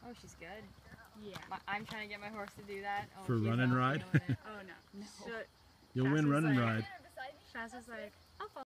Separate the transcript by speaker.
Speaker 1: Oh, she's good.
Speaker 2: Yeah.
Speaker 1: I'm trying to get my horse to do that. Oh,
Speaker 3: For
Speaker 1: she's
Speaker 3: run and
Speaker 1: not
Speaker 3: ride?
Speaker 1: feeling it.
Speaker 2: Oh no.
Speaker 1: No.
Speaker 2: So,
Speaker 3: You'll win
Speaker 2: Shasta's
Speaker 3: run and
Speaker 2: like-
Speaker 3: ride.
Speaker 2: Shasta's like, I'll follow.